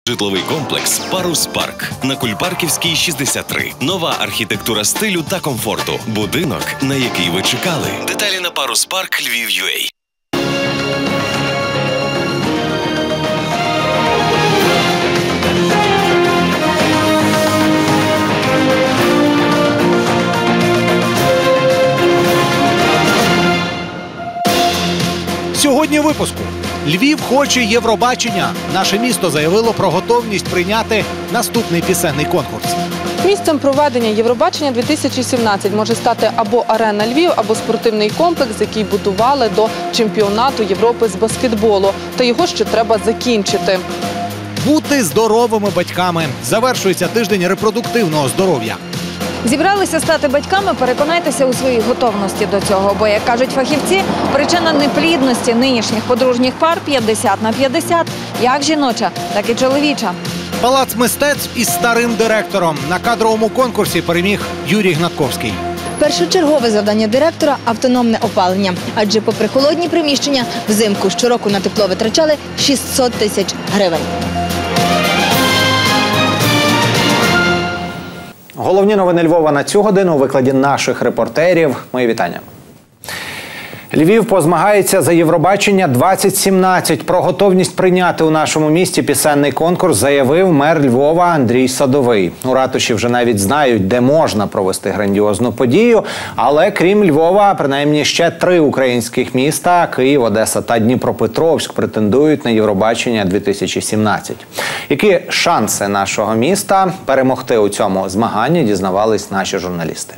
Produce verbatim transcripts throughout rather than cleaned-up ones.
Житловий комплекс «Парус Парк» на Кульпарківській, шістдесят три. Нова архітектура стилю та комфорту. Будинок, на який ви чекали. Деталі на парус парк львів крапка ю а. Сьогодні у випуску. Львів хоче Євробачення. Наше місто заявило про готовність прийняти наступний пісенний конкурс. Місцем проведення Євробачення дві тисячі сімнадцять може стати або арена Львів, або спортивний комплекс, який будували до чемпіонату Європи з баскетболу. Та його ще треба закінчити. Бути здоровими батьками. Завершується тиждень репродуктивного здоров'я. Зібралися стати батьками, переконайтеся у своїй готовності до цього. Бо, як кажуть фахівці, причина неплідності нинішніх подружніх пар п'ятдесят на п'ятдесят. Як жіноча, так і чоловіча. Палац мистецтв із старим директором. На кадровому конкурсі переміг Юрій Гнатковський. Першочергове завдання директора – автономне опалення. Адже попри холодні приміщення, взимку щороку на тепло витрачали шістсот тисяч гривень. Головні новини Львова на цю годину у викладі наших репортерів. Мої вітання. Львів позмагається за Євробачення двадцять сімнадцять. Про готовність прийняти у нашому місті пісенний конкурс заявив мер Львова Андрій Садовий. У ратуші вже навіть знають, де можна провести грандіозну подію. Але крім Львова, принаймні ще три українських міста – Київ, Одеса та Дніпропетровськ – претендують на Євробачення дві тисячі сімнадцять. Які шанси нашого міста перемогти у цьому змаганні, дізнавались наші журналісти.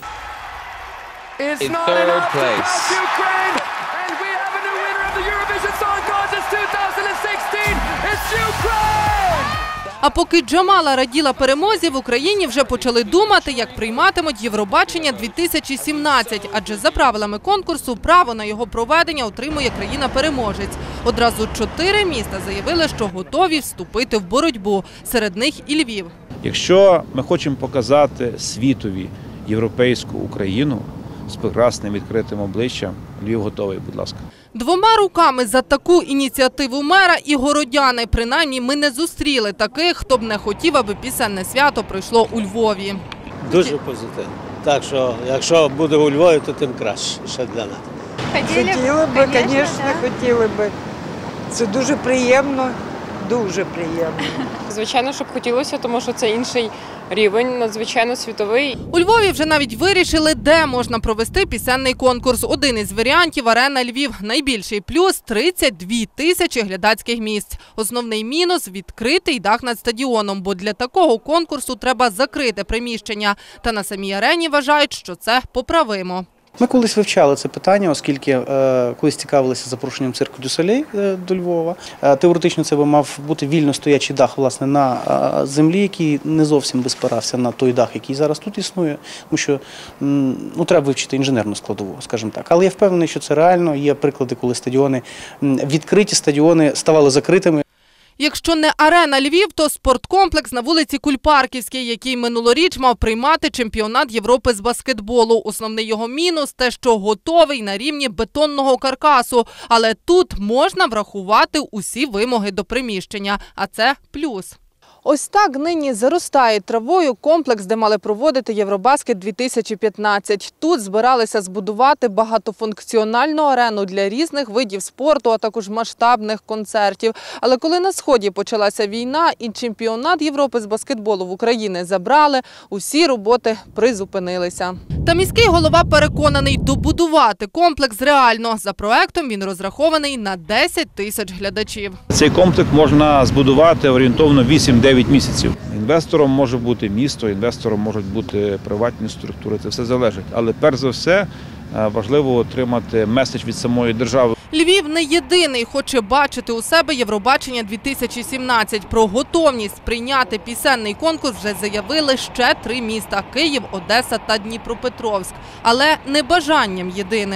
In third place. Ukraine, and we have a new winner of the Eurovision Song Contest twenty sixteen. It's Ukraine! А поки Джамала раділа перемозі, в Україні вже почали думати, як прийматимуть Євробачення дві тисячі сімнадцять. Адже за правилами конкурсу право на його проведення отримує країна-переможець. Одразу чотири міста заявили, що готові вступити в боротьбу. Серед них і Львів. Якщо ми хочемо показати світові європейську Україну з прекрасним відкритим обличчям, Львів готовий, будь ласка. Двома руками за таку ініціативу мера і городяни. Принаймні ми не зустріли таких, хто б не хотів, аби пісенне свято пройшло у Львові. Дуже позитивно. Так що, якщо буде у Львові, то тим краще ще для нас. Хотіли б, звісно, хотіли б. Це дуже приємно, дуже приємно. Звичайно, щоб хотілося, тому що це інший рівень, надзвичайно світовий. У Львові вже навіть вирішили, де можна провести пісенний конкурс. Один із варіантів – арена Львів. Найбільший плюс – тридцять дві тисячі глядацьких місць. Основний мінус – відкритий дах над стадіоном, бо для такого конкурсу треба закрити приміщення. Та на самій арені вважають, що це поправимо. Ми колись вивчали це питання, оскільки е, колись цікавилися запрошенням цирку Дю Солей е, до Львова. Е, теоретично це би мав бути вільно стоячий дах, власне, на е, землі, який не зовсім би спирався на той дах, який зараз тут існує, тому що м, ну, треба вивчити інженерну складову, скажімо так. Але я впевнений, що це реально. Є приклади, коли стадіони, м, відкриті стадіони ставали закритими. Якщо не арена Львів, то спорткомплекс на вулиці Кульпарківській, який минулоріч мав приймати чемпіонат Європи з баскетболу. Основний його мінус – те, що готовий на рівні бетонного каркасу. Але тут можна врахувати усі вимоги до приміщення, а це плюс. Ось так нині заростає травою комплекс, де мали проводити Євробаскет дві тисячі п'ятнадцять. Тут збиралися збудувати багатофункціональну арену для різних видів спорту, а також масштабних концертів. Але коли на Сході почалася війна і чемпіонат Європи з баскетболу в Україні забрали, усі роботи призупинилися. Та міський голова переконаний, добудувати комплекс реально. За проектом він розрахований на десять тисяч глядачів. Цей комплекс можна збудувати орієнтовно вісім-дев'ять місяців. Інвестором може бути місто, інвестором можуть бути приватні структури, це все залежить. Але перш за все важливо отримати меседж від самої держави. Львів не єдиний хоче бачити у себе Євробачення дві тисячі сімнадцять. Про готовність прийняти пісенний конкурс вже заявили ще три міста – Київ, Одеса та Дніпропетровськ. Але не бажанням єдиним.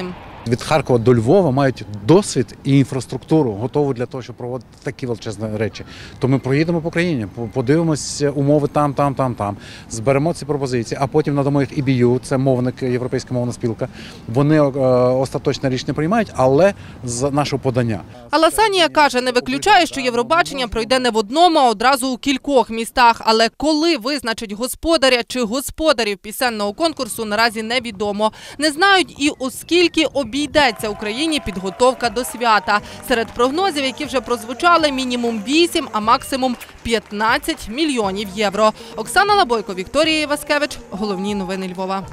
Від Харкова до Львова мають досвід і інфраструктуру, готову для того, щоб проводити такі величезні речі. То ми проїдемо по країні, подивимося умови там, там, там, там, зберемо ці пропозиції, а потім надамо їх і бі ю, це мовник, Європейська мовна спілка. Вони е, остаточне рішення приймають, але з нашого подання. Аласанія каже, не виключає, що Євробачення пройде не в одному, а одразу у кількох містах. Але коли визначить господаря чи господарів пісенного конкурсу, наразі невідомо. Не знають і оскільки обійдеться Україні підготовка до свята. Серед прогнозів, які вже прозвучали, мінімум вісім, а максимум п'ятнадцять мільйонів євро. Оксана Лабойко, Вікторія Іваскевич. Головні новини Львова.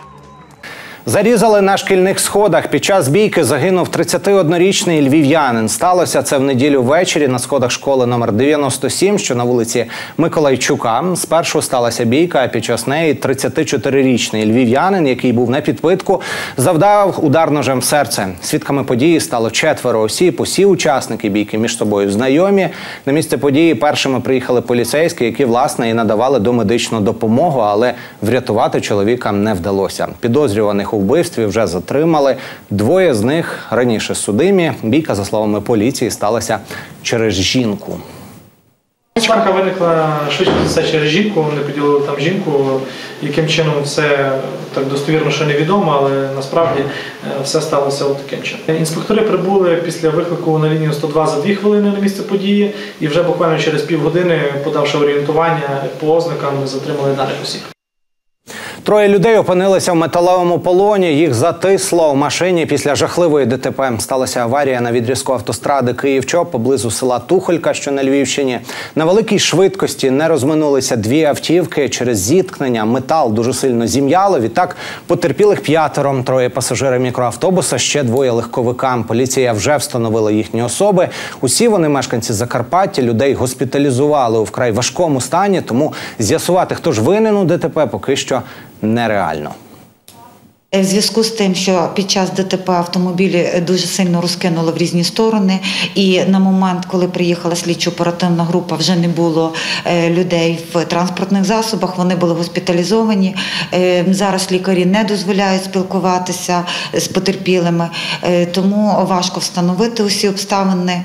Зарізали на шкільних сходах. Під час бійки загинув тридцятиоднорічний львів'янин. Сталося це в неділю ввечері на сходах школи номер дев'яносто сім, що на вулиці Миколайчука. Спершу сталася бійка, а під час неї тридцятичотирирічний львів'янин, який був на підпитку, завдав удар ножем в серце. Свідками події стало четверо осіб. Усі учасники бійки між собою знайомі. На місце події першими приїхали поліцейські, які, власне, і надавали домедичну допомогу, але врятувати чоловіка не вдалося. Підозрюваних у вбивстві вже затримали. Двоє з них раніше судимі. Бійка, за словами поліції, сталася через жінку. Сварка виникла швидше за все через жінку, вони поділили там жінку. Яким чином це так достовірно ще невідомо, але насправді все сталося от таким чином. Інспектори прибули після виклику на лінію сто два за дві хвилини на місце події і вже буквально через півгодини, подавши орієнтування по ознакам, затримали даних осіб. Троє людей опинилися в металевому полоні. Їх затисло в машині після жахливої де те пе. Сталася аварія на відрізку автостради Київ-Чоп поблизу села Тухолька, що на Львівщині. На великій швидкості не розминулися дві автівки. Через зіткнення метал дуже сильно зім'яло. Відтак потерпілих п'ятеро. Троє пасажирів мікроавтобуса, ще двоє легковика. Поліція вже встановила їхні особи. Усі вони мешканці Закарпаття. Людей госпіталізували у вкрай важкому стані, тому з'ясувати, хто ж винен у де те пе, поки що нереально. В зв'язку з тим, що під час де те пе автомобілі дуже сильно розкинуло в різні сторони, і на момент, коли приїхала слідчо-оперативна група, вже не було людей в транспортних засобах, вони були госпіталізовані. Зараз лікарі не дозволяють спілкуватися з потерпілими, тому важко встановити усі обставини.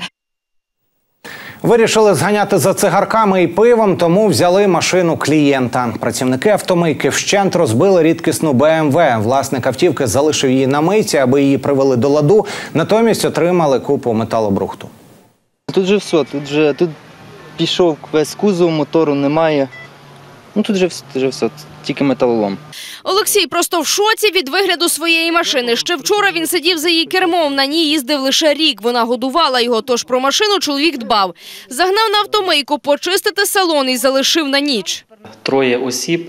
Вирішили зганяти за цигарками і пивом, тому взяли машину клієнта. Працівники автомийки вщент розбили рідкісну бе ем ве. Власник автівки залишив її на мийці, аби її привели до ладу. Натомість отримали купу металобрухту. Тут же все, тут же тут пішов весь кузов, мотору немає. Ну тут же, тут же все, тільки металолом. Олексій просто в шоці від вигляду своєї машини. Ще вчора він сидів за її кермом, на ній їздив лише рік. Вона годувала його, тож про машину чоловік дбав. Загнав на автомийку почистити салон і залишив на ніч. Троє осіб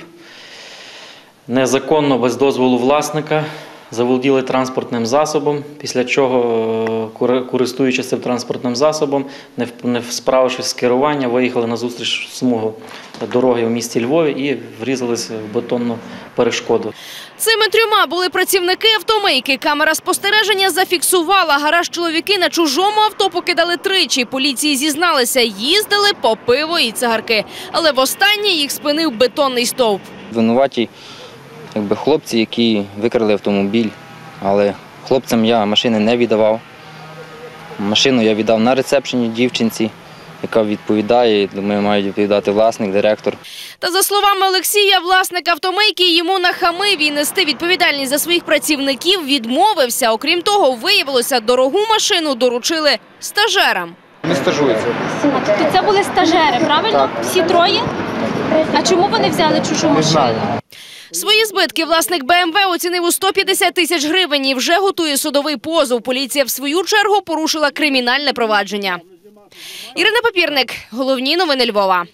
незаконно, без дозволу власника, заволоділи транспортним засобом, після чого, користуючись цим транспортним засобом, не справившись з керування, виїхали на зустріч смугу дороги в місті Львові і врізалися в бетонну перешкоду. Цими трьома були працівники автомийки. Камера спостереження зафіксувала. Гараж чоловіки на чужому авто покидали тричі. Поліції зізналися, їздили по пиво і цигарки. Але востаннє їх спинив бетонний стовп. Винуваті якби хлопці, які викрали автомобіль, але хлопцям я машини не віддавав. Машину я віддав на ресепшені дівчинці, яка відповідає, думаю, мають відповідати власник, директор. Та за словами Олексія, власник автомийки йому нахамив і нести відповідальність за своїх працівників відмовився. Окрім того, виявилося, дорогу машину доручили стажерам. Не стажуються. Тобто це були стажери, правильно? Так. Всі троє? А чому вони взяли чужу машину? Свої збитки власник бе ем ве оцінив у сто п'ятдесят тисяч гривень і вже готує судовий позов. Поліція в свою чергу порушила кримінальне провадження. Ірина Папірник, головні новини Львова.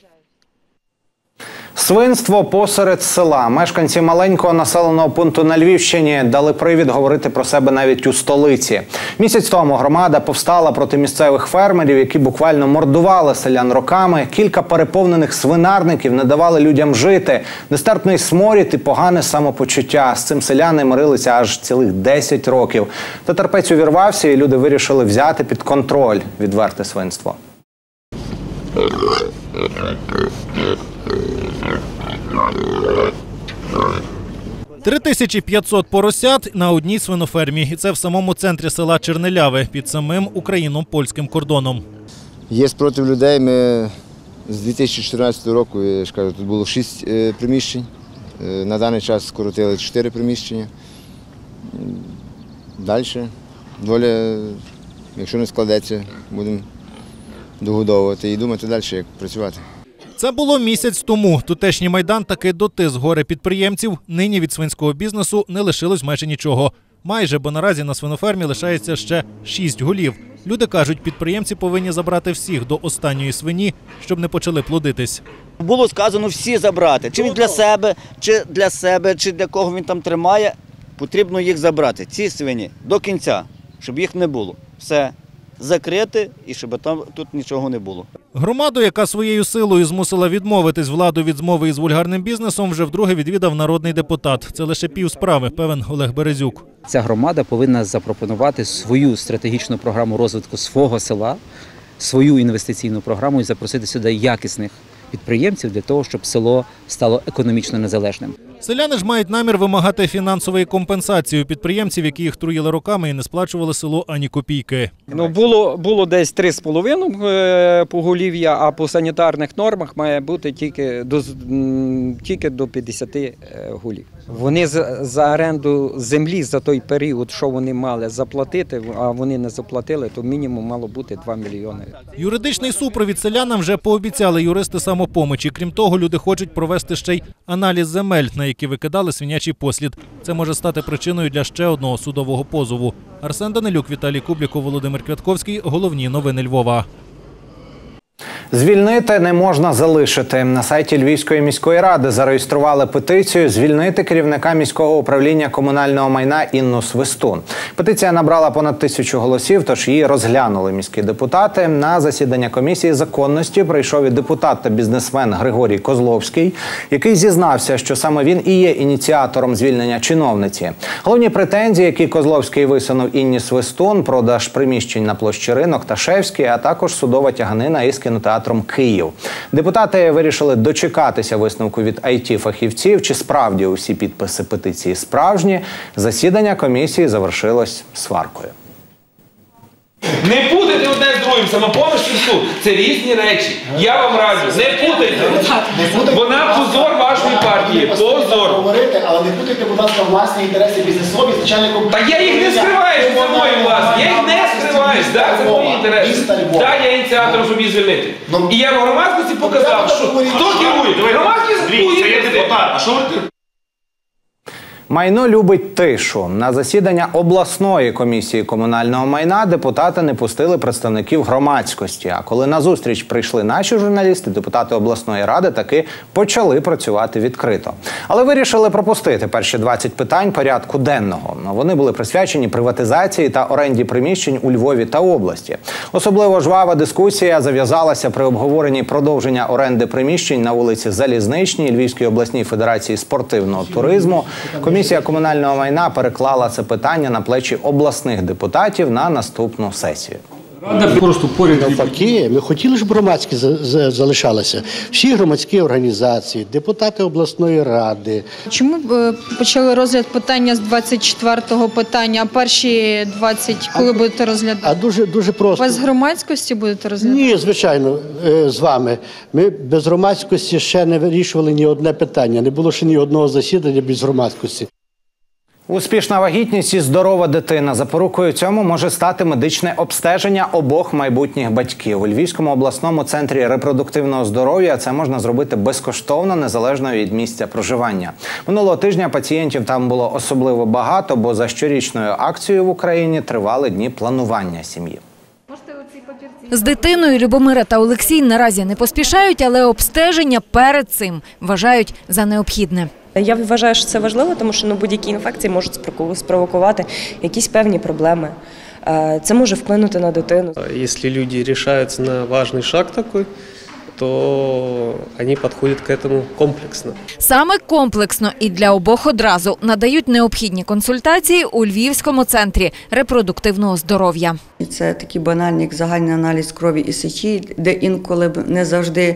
Свинство посеред села. Мешканці маленького населеного пункту на Львівщині дали привід говорити про себе навіть у столиці. Місяць тому громада повстала проти місцевих фермерів, які буквально мордували селян роками. Кілька переповнених свинарників не давали людям жити. Нестерпний сморід і погане самопочуття. З цим селяни мирилися аж цілих десять років. Та терпець увірвався, і люди вирішили взяти під контроль відверте свинство. три тисячі п'ятсот поросят на одній свинофермі. І це в самому центрі села Чернеляве, під самим україно-польським кордоном. Є спротив людей. Ми з дві тисячі чотирнадцятого року, я ж кажу, тут було шість приміщень. На даний час скоротили чотири приміщення. Далі доля, якщо не складеться, будемо догодовувати і думати далі, як працювати. Це було місяць тому. Тутешній Майдан таки дотис горе підприємців. Нині від свинського бізнесу не лишилось майже нічого. Майже, бо наразі на свинофермі лишається ще шість голів. Люди кажуть, підприємці повинні забрати всіх до останньої свині, щоб не почали плодитись. Було сказано всі забрати. Чи він для себе, чи для себе, чи для кого він там тримає, потрібно їх забрати. Ці свині до кінця, щоб їх не було. Все. Закрити і щоб там тут нічого не було. Громаду, яка своєю силою змусила відмовитись владу від змови із вульгарним бізнесом, вже вдруге відвідав народний депутат. Це лише пів справи, певен Олег Березюк. Ця громада повинна запропонувати свою стратегічну програму розвитку свого села, свою інвестиційну програму і запросити сюди якісних підприємців для того, щоб село стало економічно незалежним. Селяни ж мають намір вимагати фінансової компенсації у підприємців, які їх труїли роками і не сплачували селу ані копійки. Ну, було, було десь три з половиною поголів'я, а по санітарних нормах має бути тільки до, тільки до п'ятдесят голів. Вони за оренду землі за той період, що вони мали заплатити, а вони не заплатили, то мінімум мало бути два мільйони. Юридичний супровід селянам вже пообіцяли юристи самопомочі. Крім того, люди хочуть провести ще й аналіз земель, на які викидали свинячий послід. Це може стати причиною для ще одного судового позову. Арсен Данилюк, Віталій Кубліков, Володимир Квятковський. Головні новини Львова. Звільнити не можна залишити. На сайті Львівської міської ради зареєстрували петицію звільнити керівника міського управління комунального майна Інну Свистун. Петиція набрала понад тисячу голосів, тож її розглянули міські депутати. На засідання комісії законності прийшов і депутат та бізнесмен Григорій Козловський, який зізнався, що саме він і є ініціатором звільнення чиновниці. Головні претензії, які Козловський висунув Інні Свистун – продаж приміщень на площі Ринок та Шевський, а також судова тяганина із кінотеатром Київ. Депутати вирішили дочекатися висновку від ай ті-фахівців, чи справді усі підписи петиції справжні. Засідання комісії завершилось сваркою. Не путайте одне з другим, самопоміч і суд. Це різні речі. Я вам раджу, не путайте. Вона позор вашої партії. Позор. Але не путайте, будь ласка, власні інтереси бізнесові з начальником. Та я їх не скриваю, що це мої власні. Я їх не скриваю. Так, це мої інтереси. Так, я ініціатор, щоб її звільнити. І я в громадськості показав, що хто керує. Громадськість керує депутат. А що ви? Майно любить тишу. На засідання обласної комісії комунального майна депутати не пустили представників громадськості. А коли на зустріч прийшли наші журналісти, депутати обласної ради таки почали працювати відкрито. Але вирішили пропустити перші двадцять питань порядку денного. Вони були присвячені приватизації та оренді приміщень у Львові та області. Особливо жвава дискусія зав'язалася при обговоренні продовження оренди приміщень на вулиці Залізничній Львівській обласній федерації спортивного туризму. Комісія комунального майна переклала це питання на плечі обласних депутатів на наступну сесію. Просто поряд навпаки, ми хотіли, щоб громадські залишалися. Всі громадські організації, депутати обласної ради. Чому почали розгляд питання з двадцять четвертого питання, а перші двадцять коли будете розглядати? А дуже, дуже просто. Без громадськості будете розглядати? Ні, звичайно, з вами. Ми без громадськості ще не вирішували ні одне питання. Не було ще ні одного засідання без громадськості. Успішна вагітність і здорова дитина. Запорукою цьому може стати медичне обстеження обох майбутніх батьків. У Львівському обласному центрі репродуктивного здоров'я це можна зробити безкоштовно, незалежно від місця проживання. Минулого тижня пацієнтів там було особливо багато, бо за щорічною акцією в Україні тривали дні планування сім'ї. З дитиною Любомира та Олексій наразі не поспішають, але обстеження перед цим вважають за необхідне. Я вважаю, що це важливо, тому що ну, будь-які інфекції можуть спровокувати якісь певні проблеми. Це може вплинути на дитину. Якщо люди рішаються на важливий шаг такий, то вони підходять до цього комплексно. Саме комплексно і для обох одразу надають необхідні консультації у Львівському центрі репродуктивного здоров'я. Це такі банальні, як загальний аналіз крові і сечі, де інколи не завжди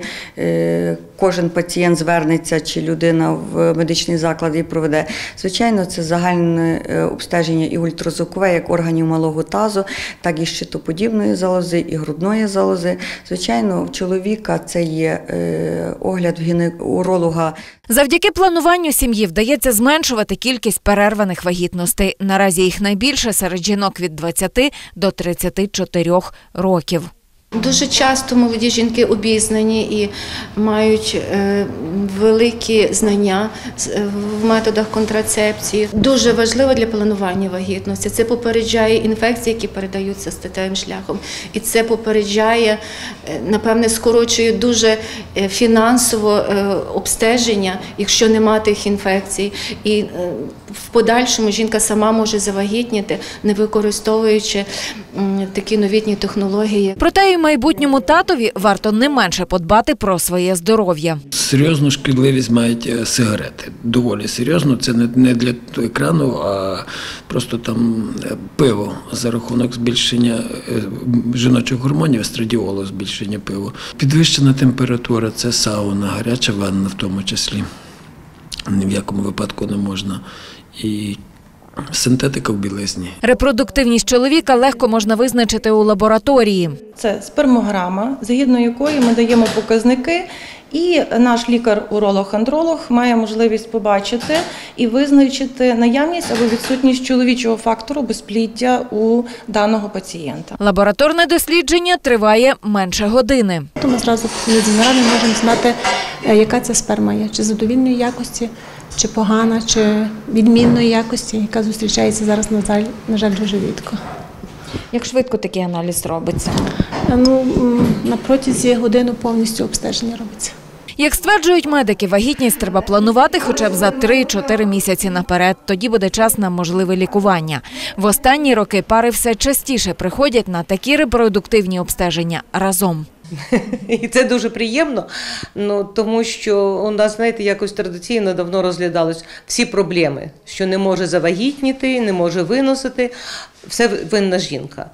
е, кожен пацієнт звернеться чи людина в медичний заклад і проведе. Звичайно, це загальне обстеження і ультразвукове, як органів малого тазу, так і щитоподібної залози, і грудної залози. Звичайно, у чоловіка це є е, огляд уролога. Завдяки плануванню сім'ї вдається зменшувати кількість перерваних вагітностей. Наразі їх найбільше серед жінок від двадцяти до тридцяти чотирьох років. Дуже часто молоді жінки обізнані і мають е, великі знання в методах контрацепції. Дуже важливо для планування вагітності. Це попереджає інфекції, які передаються статевим шляхом. І це попереджає, напевне, скорочує дуже фінансово е, обстеження, якщо нема тих інфекцій. І е, в подальшому жінка сама може завагітніти, не використовуючи е, такі новітні технології. Проте і майбутньому татові варто не менше подбати про своє здоров'я. Серйозну шкідливість мають сигарети. Доволі серйозно. Це не для екрану, а просто там пиво за рахунок збільшення жіночих гормонів, естрадіолу, збільшення пива. Підвищена температура – це сауна, гаряча ванна в тому числі. Ні в якому випадку не можна. І синтетика в білизні. Репродуктивність чоловіка легко можна визначити у лабораторії. Це спермограма, згідно якої ми даємо показники, і наш лікар-уролог-андролог має можливість побачити і визначити наявність або відсутність чоловічого фактору безпліддя у даного пацієнта. Лабораторне дослідження триває менше години. То ми зразу наради можемо знати, яка ця сперма є, чи задовільної якості, чи погана, чи відмінної якості, яка зустрічається зараз, на жаль, на жаль, дуже рідко. Як швидко такий аналіз робиться? Ну, на протязі години повністю обстеження робиться. Як стверджують медики, вагітність треба планувати хоча б за три-чотири місяці наперед. Тоді буде час на можливе лікування. В останні роки пари все частіше приходять на такі репродуктивні обстеження разом. І це дуже приємно, ну, тому що у нас, знаєте, якось традиційно давно розглядались всі проблеми, що не може завагітніти, не може виносити, все винна жінка.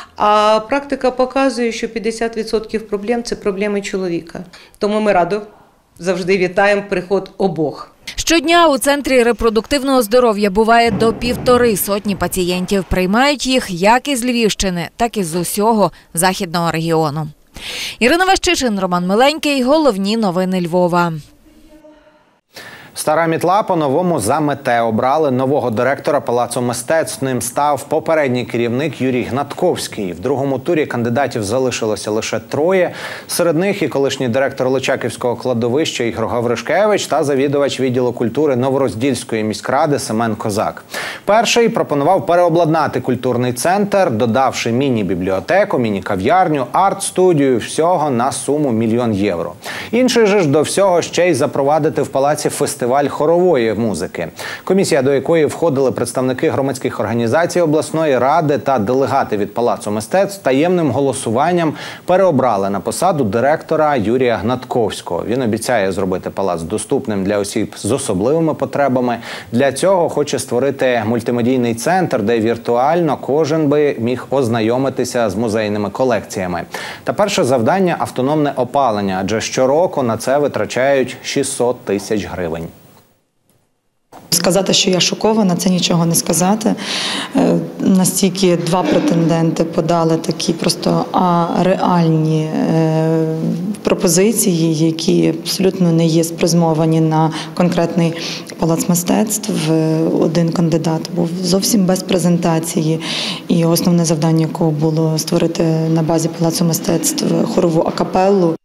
А практика показує, що п'ятдесят відсотків проблем – це проблеми чоловіка. Тому ми радо завжди вітаємо приход обох. Щодня у Центрі репродуктивного здоров'я буває до півтори сотні пацієнтів. Приймають їх як із Львівщини, так і з усього західного регіону. Ірина Ващичин, Роман Миленький. Головні новини Львова. Стара Мітла по-новому замете. Обрали нового директора Палацу мистецтв. Ним став попередній керівник Юрій Гнатковський. В другому турі кандидатів залишилося лише троє. Серед них і колишній директор Личаківського кладовища Ігор Гавришкевич та завідувач відділу культури Новороздільської міськради Семен Козак. Перший пропонував переобладнати культурний центр, додавши міні-бібліотеку, міні-кав'ярню, арт-студію, всього на суму мільйон євро. Інший же ж до всього ще й запровадити в палаці фестиваль Фестиваль хорової музики. Комісія, до якої входили представники громадських організацій обласної ради та делегати від Палацу мистецтв, таємним голосуванням переобрали на посаду директора Юрія Гнатковського. Він обіцяє зробити палац доступним для осіб з особливими потребами. Для цього хоче створити мультимедійний центр, де віртуально кожен би міг ознайомитися з музейними колекціями. Та перше завдання – автономне опалення, адже щороку на це витрачають шістсот тисяч гривень. Сказати, що я шокована, це нічого не сказати. Настільки два претенденти подали такі просто реальні пропозиції, які абсолютно не є спрямовані на конкретний палац мистецтв. Один кандидат був зовсім без презентації, і основне завдання якого було створити на базі Палацу мистецтв хорову акапеллу.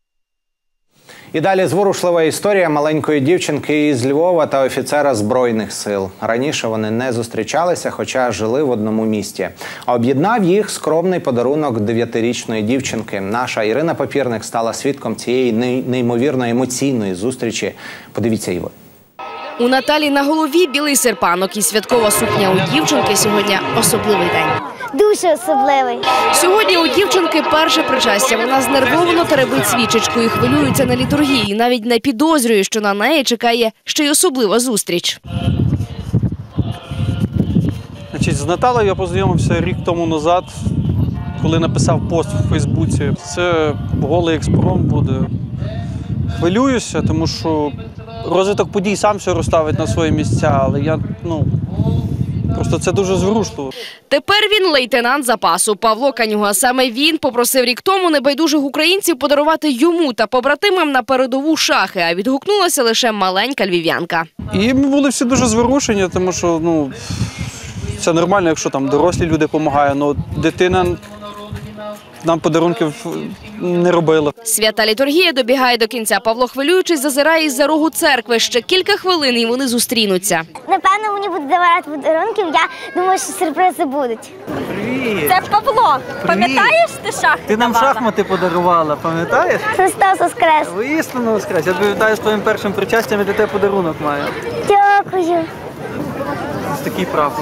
І далі зворушлива історія маленької дівчинки із Львова та офіцера Збройних сил. Раніше вони не зустрічалися, хоча жили в одному місті. А об'єднав їх скромний подарунок дев'ятирічної дівчинки. Наша Ірина Папірник стала свідком цієї неймовірно емоційної зустрічі. Подивіться і ви. У Наталі на голові білий серпанок і святкова сукня у дівчинки сьогодні особливий день. Дуже особливий. Сьогодні у дівчинки перше причастя. Вона знервовано теребить свічечку і хвилюється на літургії. Навіть не підозрює, що на неї чекає ще й особлива зустріч. Значить, з Наталею я познайомився рік тому назад коли написав пост в Фейсбуці, це голий експромт буде. Хвилююся, тому що розвиток подій сам все розставить на свої місця, але я, ну, просто це дуже зворушливо. Тепер він лейтенант запасу Павло Канюга. Саме він попросив рік тому небайдужих українців подарувати йому та побратимам на передову шахи, а відгукнулася лише маленька львів'янка. І ми були всі дуже зворушені, тому що, ну, це нормально, якщо там дорослі люди допомагають, але дитина нам подарунків не робила. Свята літургія добігає до кінця. Павло, хвилюючись, зазирає із-за рогу церкви. Ще кілька хвилин і вони зустрінуться. Напевно, мені будуть давати подарунків. Я думаю, що сюрпризи будуть. Привіт! Це Павло. Пам'ятаєш ти шахи? Ти нам шахмати подарувала, пам'ятаєш? Христос воскрес! Воістину воскрес! Я тобі вітаю з твоїм першим причастям і для тебе подарунок маю. Дякую. Ось такий прапор.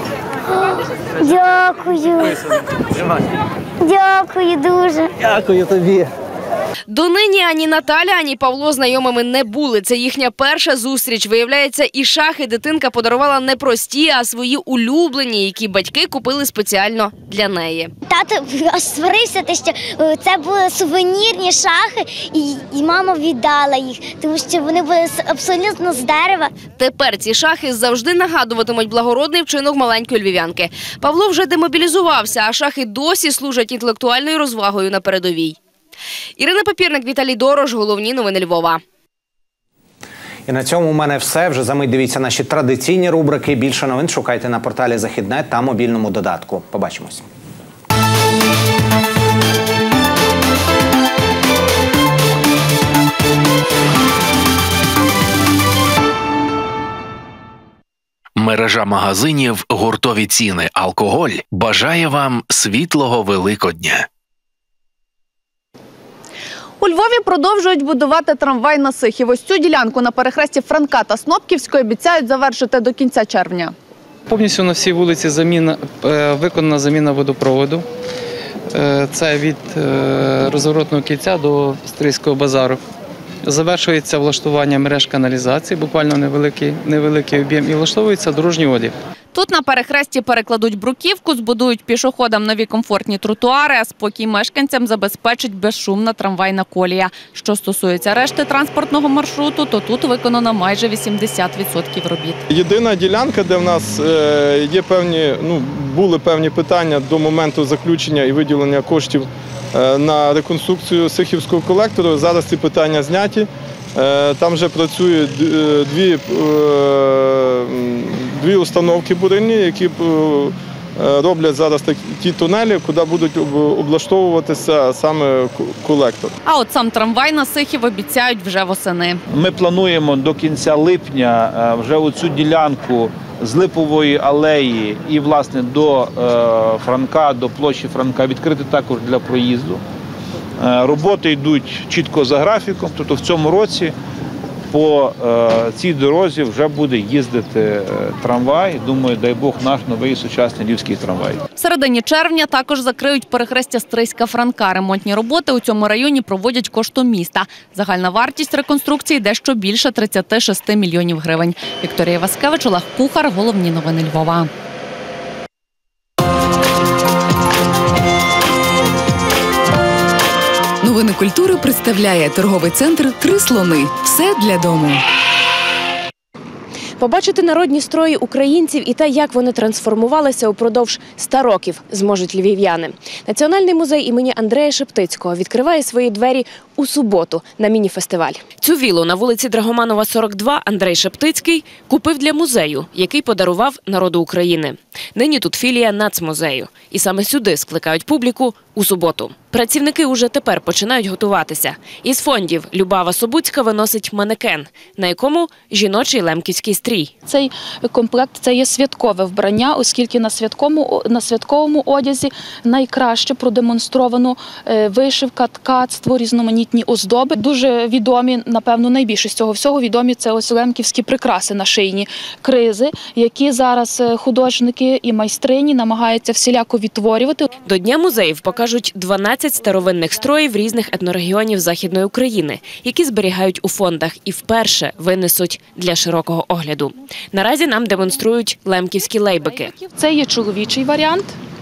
Дякую. Дякую дуже. Дякую тобі. Донині ані Наталя, ані Павло знайомими не були. Це їхня перша зустріч. Виявляється, і шахи дитинка подарувала не прості, а свої улюблені, які батьки купили спеціально для неї. Тато аж сварився, що це були сувенірні шахи, і, і мама віддала їх, тому що вони були абсолютно з дерева. Тепер ці шахи завжди нагадуватимуть благородний вчинок маленької львів'янки. Павло вже демобілізувався, а шахи досі служать інтелектуальною розвагою на передовій. Ірина Папірник, Віталій Дорож. Головні новини Львова. І на цьому у мене все. Вже за мить дивіться наші традиційні рубрики. Більше новин шукайте на порталі Західне та мобільному додатку. Побачимось. Мережа магазинів «Гуртові ціни. Алкоголь» бажає вам світлого Великодня. У Львові продовжують будувати трамвай на Сихів. Ось цю ділянку на перехресті Франка та Снопківської обіцяють завершити до кінця червня. Повністю на всій вулиці заміна, виконана заміна водопроводу. Це від розворотного кільця до Стрийського базару. Завершується влаштування мереж каналізації, буквально невеликий, невеликий об'єм, і влаштовується дорожній одяг. Тут на перехресті перекладуть бруківку, збудують пішоходам нові комфортні тротуари, а спокій мешканцям забезпечить безшумна трамвайна колія. Що стосується решти транспортного маршруту, то тут виконано майже вісімдесят відсотків робіт. Єдина ділянка, де в нас є певні, ну, були певні питання до моменту заключення і виділення коштів на реконструкцію Сихівського колектору, зараз ці питання зняті. Там вже працюють дві, дві установки бурильні, які роблять зараз ті тунелі, куди будуть облаштовуватися саме колектор. А от сам трамвай на Сихів обіцяють вже восени. Ми плануємо до кінця липня вже оцю ділянку з Липової алеї і, власне, до Франка, до площі Франка відкрити також для проїзду. Роботи йдуть чітко за графіком, тобто в цьому році по цій дорозі вже буде їздити трамвай. Думаю, дай Бог, наш новий сучасний львівський трамвай. В середині червня також закриють перехрестя Стрийська-Франка. Ремонтні роботи у цьому районі проводять коштом міста. Загальна вартість реконструкції дещо більше тридцять шість мільйонів гривень. Вікторія Васкевич, Олег Кухар. Головні новини Львова. Новини культури представляє торговий центр «Три слони». Все для дому. Побачити народні строї українців і те, як вони трансформувалися упродовж ста років, зможуть львів'яни. Національний музей імені Андрея Шептицького відкриває свої двері у суботу на міні-фестиваль. Цю віллу на вулиці Драгоманова, сорок два Андрей Шептицький купив для музею, який подарував народу України. Нині тут філія Нацмузею. І саме сюди скликають публіку у суботу. Працівники уже тепер починають готуватися. Із фондів Любава Собуцька виносить манекен, на якому жіночий лемківський стрій. Цей комплект – це є святкове вбрання, оскільки на святковому, на святковому одязі найкраще продемонстровано вишивка, ткацтво, різноманітні оздоби. Дуже відомі, напевно, найбільше з цього всього відомі – це ось лемківські прикраси на шийні кризи, які зараз художники і майстрині намагаються всіляко відтворювати. До Дня музеїв покажуть дванадцять старовинних строїв різних етнорегіонів Західної України, які зберігають у фондах і вперше винесуть для широкого огляду. Наразі нам демонструють лемківські лейбики. Це є чоловічий варіант.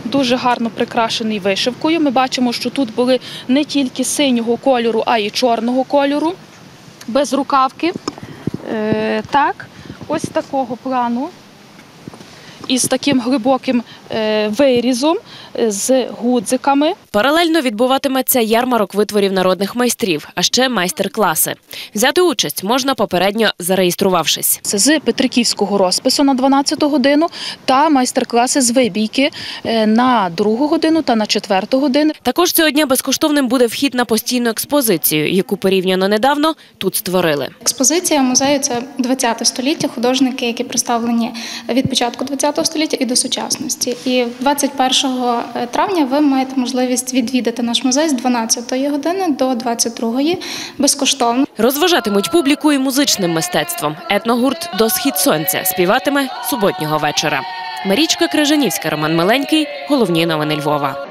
дуже гарно прикрашений вишивкою. Ми бачимо, що тут були не тільки синього кольору, а й чорного кольору, без рукавки. Е, так, ось такого плану. Із таким глибоким е, вирізом, е, з гудзиками. Паралельно відбуватиметься ярмарок витворів народних майстрів, а ще майстер-класи. Взяти участь можна попередньо зареєструвавшись. Це з петриківського розпису на дванадцяту годину та майстер-класи з вибійки е, на другу годину та на четверту годину. Також цього дня безкоштовним буде вхід на постійну експозицію, яку порівняно недавно тут створили. Експозиція музею – це двадцяте століття, художники, які представлені від початку двадцятого століття і до сучасності. І двадцять першого травня ви маєте можливість відвідати наш музей з дванадцятої години до двадцять другої безкоштовно. Розважатимуть публіку і музичним мистецтвом. Етногурт «До схід сонця» співатиме суботнього вечора. Марічка Крижанівська, Роман Миленький. Головні новини Львова.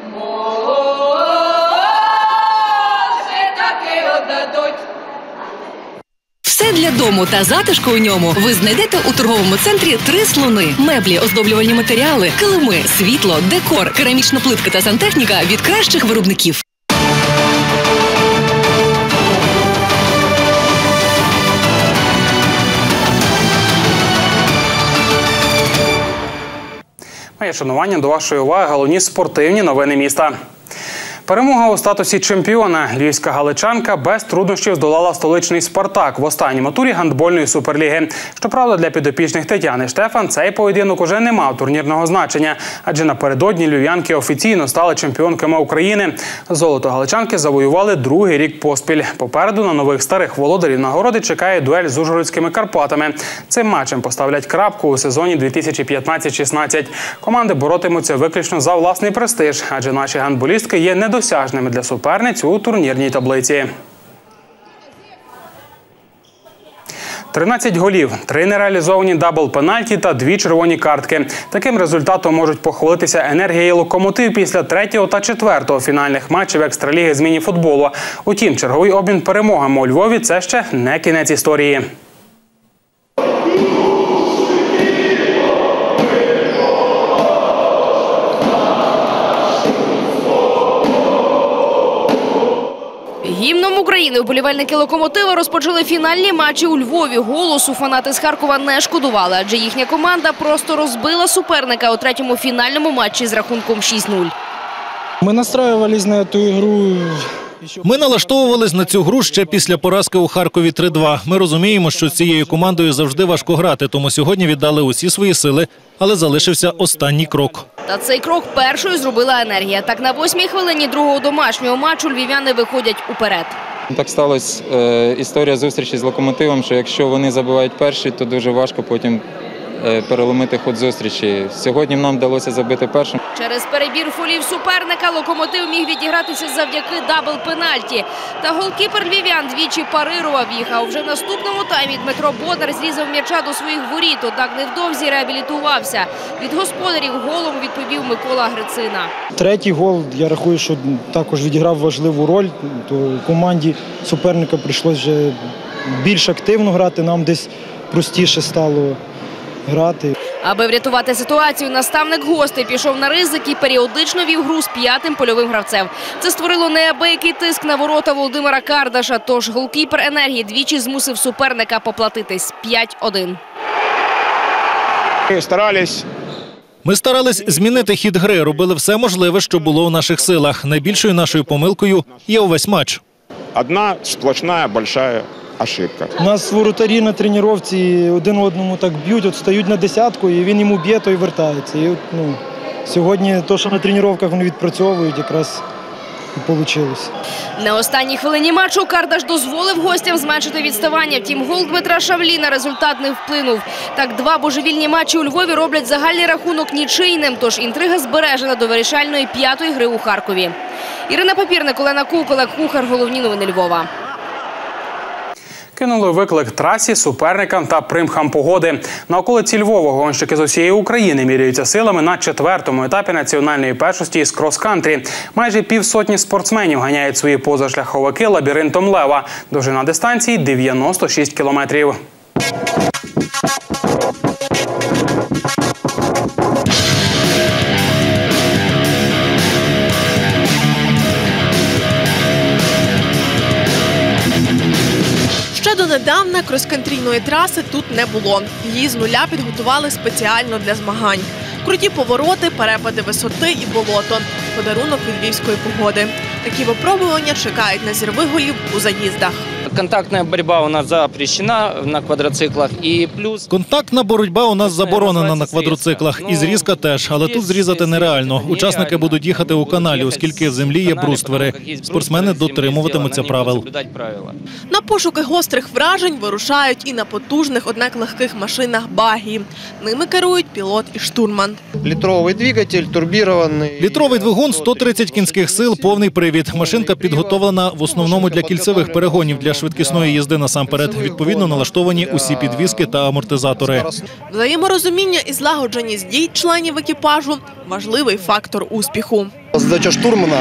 Все для дому та затишку у ньому ви знайдете у торговому центрі «Три слони». Меблі, оздоблювальні матеріали, килими, світло, декор, керамічна плитка та сантехніка від кращих виробників. Моє шанування, до вашої уваги головні спортивні новини міста. Перемога у статусі чемпіона. Львівська галичанка без труднощів здолала столичний «Спартак» в останньому турі гандбольної суперліги. Щоправда, для підопічних Тетяни Штефан цей поєдинок уже не мав турнірного значення, адже напередодні львів'янки офіційно стали чемпіонками України. Золото галичанки завоювали другий рік поспіль. Попереду на нових старих володарів нагороди чекає дуель з ужгородськими Карпатами. Цим матчем поставлять крапку у сезоні дві тисячі п'ятнадцять шістнадцять. Команди боротимуться виключно за власний престиж, адже наші гандболістки є недостатньо досяжними для суперниць у турнірній таблиці. тринадцять голів, три нереалізовані дабл-пенальті та дві червоні картки. Таким результатом можуть похвалитися «Енергія» і «Локомотив» після третього та четвертого фінальних матчів екстраліги з міні-футболу. Утім, черговий обмін перемогами у Львові – це ще не кінець історії. Гімном України вболівальники «Локомотива» розпочали фінальні матчі у Львові. Голосу фанати з Харкова не шкодували, адже їхня команда просто розбила суперника у третьому фінальному матчі з рахунком шість нуль. Ми настраювались на цю гру. Ми налаштовувались на цю гру ще після поразки у Харкові три два. Ми розуміємо, що з цією командою завжди важко грати, тому сьогодні віддали усі свої сили, але залишився останній крок. Та цей крок першою зробила «Енергія». Так на восьмій хвилині другого домашнього матчу львів'яни виходять уперед. Так сталася е, історія зустрічі з «Локомотивом», що якщо вони забивають перші, то дуже важко потім е, переломити ход зустрічі. Сьогодні нам вдалося забити першим. Через перебір фолів суперника «Локомотив» міг відігратися завдяки дабл-пенальті. Та голкіпер львів'ян двічі парирував їх, а вже в наступному таймі Дмитро Боднар зрізав м'яча до своїх воріт, однак невдовзі реабілітувався. Від господарів голом відповів Микола Грицина. Третій гол, я рахую, що також відіграв важливу роль. То команді суперника прийшлося вже більш активно грати, нам десь простіше стало грати. Аби врятувати ситуацію, наставник гостей пішов на ризик і періодично вів гру з п'ятим польовим гравцем. Це створило неабиякий тиск на ворота Володимира Кардаша, тож голкіпер «Енергії» двічі змусив суперника поплатитись п'ять один. Ми старались. Ми старались змінити хід гри, робили все можливе, що було у наших силах. Найбільшою нашою помилкою є увесь матч. Одна сплошна, велика ошибка. У нас воротарі на тренувці один одному так б'ють, от стають на десятку, і він йому б'є, то і вертається. І от, ну, сьогодні те, що на тренувках вони відпрацьовують, якраз і вийшло. На останній хвилині матчу Кардаш дозволив гостям зменшити відставання. Втім, гол Дмитра Шавлі на результат не вплинув. Так, два божевільні матчі у Львові роблять загальний рахунок нічийним, тож інтрига збережена до вирішальної п'ятої гри у Харкові. Ірина Папірник, Олена Кук, Олег Кухар. Головні новини Львова. Кинули виклик трасі, суперникам та примхам погоди. На околиці Львова гонщики з усієї України міряються силами на четвертому етапі національної першості з крос-кантрі. Майже півсотні спортсменів ганяють свої позашляховики лабіринтом Лева. Довжина дистанції – дев'яносто шість кілометрів. Донедавна крос-кантрійної траси тут не було. Її з нуля підготували спеціально для змагань. Круті повороти, перепади висоти і болото. Подарунок від львівської погоди. Такі випробування чекають на зірвиголів у заїздах. Контактная борьба у нас запрещена на квадроциклах. І плюс... Контактна боротьба у нас заборонена на квадроциклах. І зрізка теж. Але тут зрізати нереально. Учасники будуть їхати у каналі, оскільки в землі є бруствери. Спортсмени дотримуватимуться правил. На пошуки гострих вражень вирушають і на потужних, однак легких машинах багі. Ними керують пілот і штурман. Літровий двигатель, турбірований. Літровий двигун, сто тридцять кінських сил, повний привід. Машинка підготовлена в основному для кільцевих перегонів, для швидкісної їзди насамперед. Відповідно налаштовані усі підвіски та амортизатори. Взаєморозуміння і злагодженість дій членів екіпажу – важливий фактор успіху. Задача штурмана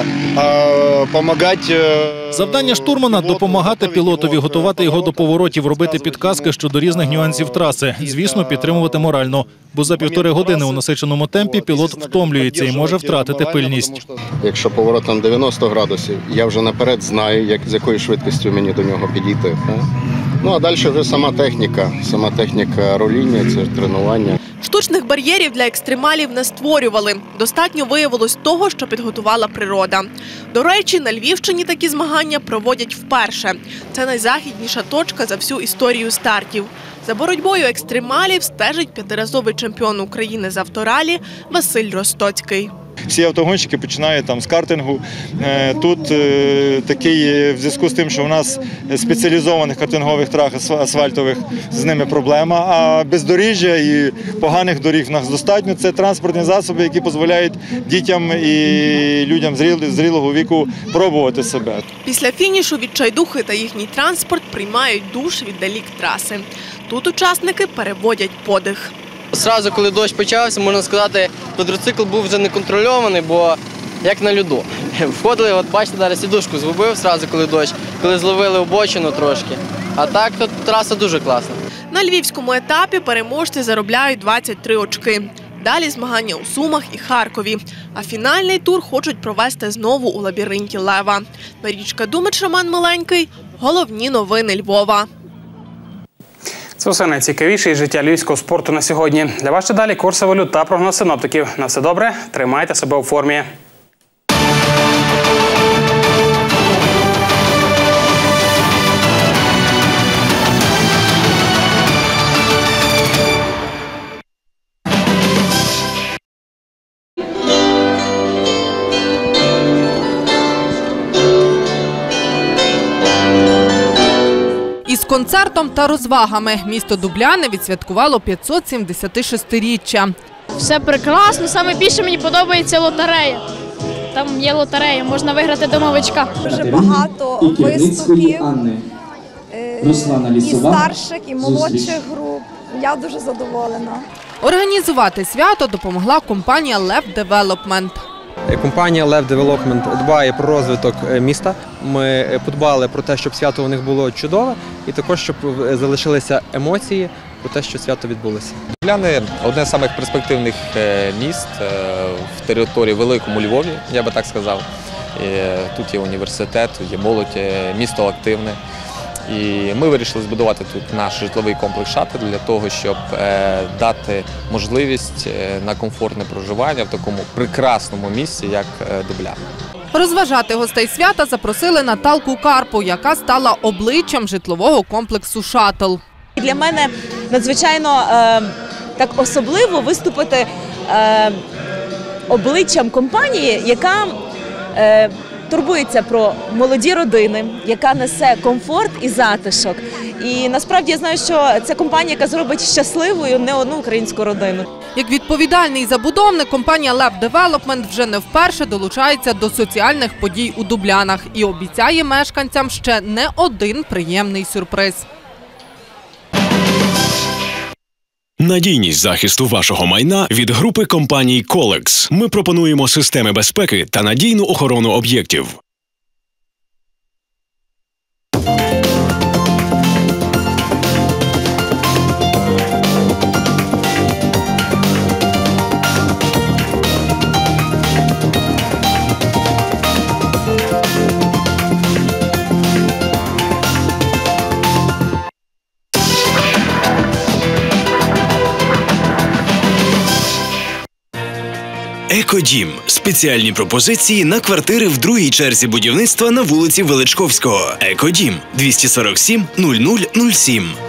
– допомагати... Завдання штурмана – допомагати пілотові, готувати його до поворотів, робити підказки щодо різних нюансів траси. Звісно, підтримувати морально. Бо за півтори години у насиченому темпі пілот втомлюється і може втратити пильність. Якщо поворот там дев'яносто градусів, я вже наперед знаю, як, з якою швидкістю мені до нього підійти. Ну а далі вже сама техніка, сама техніка руління, це тренування. Штучних бар'єрів для екстремалів не створювали. Достатньо виявилось того, що підготувала природа. До речі, на Львівщині такі змагання проводять вперше. Це найзахідніша точка за всю історію стартів. За боротьбою екстремалів стежить п'ятиразовий чемпіон України з авторалі Василь Ростоцький. Всі автогонщики починають там з картингу. Тут е, такий, в зв'язку з тим, що у нас спеціалізованих картингових трах асфальтових, з ними проблема, а бездоріжжя і поганих доріг в нас достатньо. Це транспортні засоби, які дозволяють дітям і людям зрілого віку пробувати себе. Після фінішу відчайдухи та їхній транспорт приймають душ віддалік траси. Тут учасники переводять подих. Зразу, коли дощ почався, можна сказати, квадроцикл був вже не контрольований, бо як на льоду. Входили, от бачите, зараз сідушку згубив зразу, коли дощ, коли зловили обочину трошки. А так, то траса дуже класна. На львівському етапі переможці заробляють двадцять три очки. Далі змагання у Сумах і Харкові. А фінальний тур хочуть провести знову у лабіринті Лева. Марічка Думич, Роман Миленький. Головні новини Львова. Це все найцікавіше із життя львівського спорту на сьогодні. Для вас ще далі курси валют та прогноз синоптиків. На все добре, тримайте себе у формі. Із концертом та розвагами місто Дубляни відсвяткувало п'ятсот сімдесятишестиріччя. Все прекрасно, саме більше мені подобається лотерея. Там є лотерея, можна виграти домовичка. Дуже багато виступів і старших, і молодших груп. Я дуже задоволена. Організувати свято допомогла компанія «Лев Девелопмент». Компанія «Лев Девелопмент» дбає про розвиток міста. Ми подбали про те, щоб свято у них було чудове, і також, щоб залишилися емоції про те, що свято відбулося. Дубляни – одне з самих перспективних міст в території Великому Львові, я би так сказав. Тут є університет, є молодь, місто активне. І ми вирішили збудувати тут наш житловий комплекс «Шатер» для того, щоб дати можливість на комфортне проживання в такому прекрасному місці, як Дубляни. Розважати гостей свята запросили Наталку Карпу, яка стала обличчям житлового комплексу «Шаттл». Для мене надзвичайно е, так особливо виступити е, обличчям компанії, яка е, турбується про молоді родини, яка несе комфорт і затишок. І насправді я знаю, що це компанія, яка зробить щасливою не одну українську родину. Як відповідальний забудовник, компанія «Лев Девелопмент» вже не вперше долучається до соціальних подій у Дублянах і обіцяє мешканцям ще не один приємний сюрприз. Надійність захисту вашого майна від групи компаній «Колекс». Ми пропонуємо системи безпеки та надійну охорону об'єктів. Екодім. Спеціальні пропозиції на квартири в другій черзі будівництва на вулиці Величковського. Екодім. двісті сорок сім нуль нуль нуль сім.